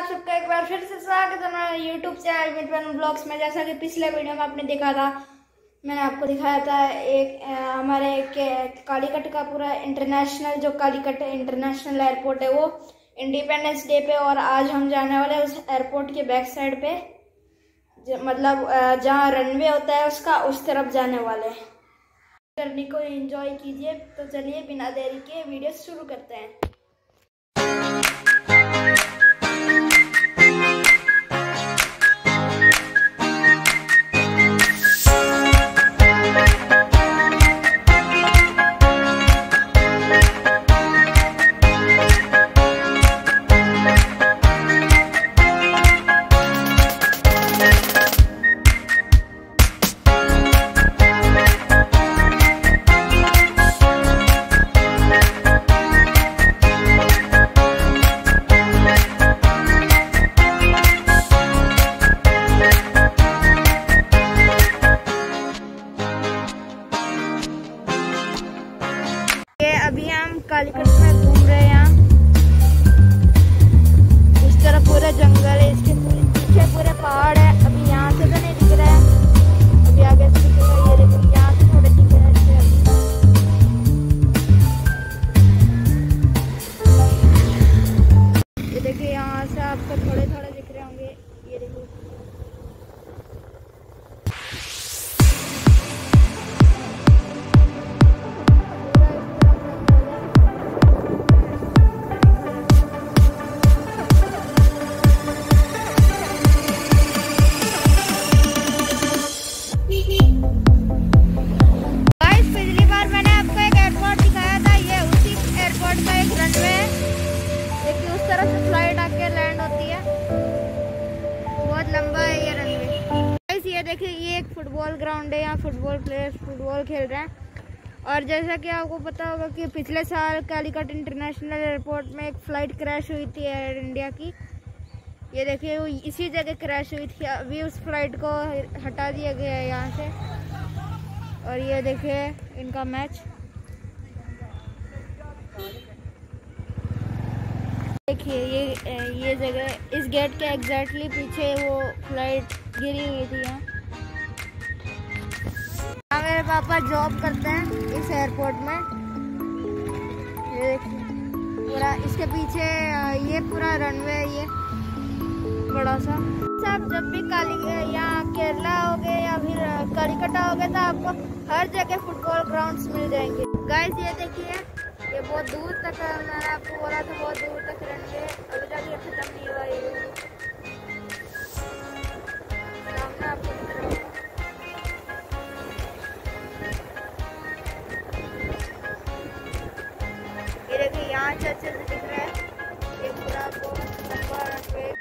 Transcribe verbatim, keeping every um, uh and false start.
सबका एक बार फिर से स्वागत है हमारे यूट्यूब चैनल मिटवन ब्लॉग्स में। जैसा कि पिछले वीडियो में आपने देखा था, मैंने आपको दिखाया था एक आ, हमारे एक कालीकट का पूरा इंटरनेशनल जो कालीकट इंटरनेशनल एयरपोर्ट है वो इंडिपेंडेंस डे पे, और आज हम जाने वाले हैं उस एयरपोर्ट के बैक साइड पे, मतलब जहाँ रनवे होता है उसका उस तरफ जाने वाले हैं। जर्नी को एंजॉय कीजिए। तो चलिए बिना देरी के वीडियो शुरू करते हैं। अभी हम कालीकट में घूम रहे हैं। यहाँ इस तरफ पूरा जंगल है, इसके पीछे पूरे पहाड़ है। अभी यहाँ से तो नहीं दिख रहा है, अभी आगे से दिखेगा। ये देखो यहाँ से थोड़े दिख रहे हैं। ये देखिए यहाँ से आपको थोड़े थोड़े दिख रहे होंगे। ये देखो फ्लाइट आके लैंड होती है। बहुत लंबा है ये रनवे। ये देखिए ये एक फुटबॉल ग्राउंड है, यहाँ फुटबॉल प्लेयर्स फुटबॉल खेल रहे हैं। और जैसा कि आपको पता होगा कि पिछले साल कालीकट इंटरनेशनल एयरपोर्ट में एक फ़्लाइट क्रैश हुई थी एयर इंडिया की। ये देखिए वो इसी जगह क्रैश हुई थी। अभी उस फ्लाइट को हटा दिया गया है यहाँ से। और ये देखिए इनका मैच। देखिए ये ये जगह, इस गेट के एग्जैक्टली पीछे वो फ्लाइट गिरी हुई थी। यहाँ यहाँ मेरे पापा जॉब करते हैं इस एयरपोर्ट में। ये देखिए पूरा इसके पीछे ये पूरा रनवे है, ये बड़ा सा। आप जब भी काली यहाँ केरला होगे या फिर कालीकट होगे तो आपको हर जगह फुटबॉल ग्राउंड्स मिल जाएंगे। गाइस ये देखिए ये बहुत दूर तक है। मैंने आपको बोला था बहुत दूर तक रहेंगे, अभी तक ये खत्म नहीं हुआ। ये सामने आपको दिख रहा है। ये देखिए यहाँ से अच्छे से दिख रहा है। ये पूरा बहुत लंबा रनवे।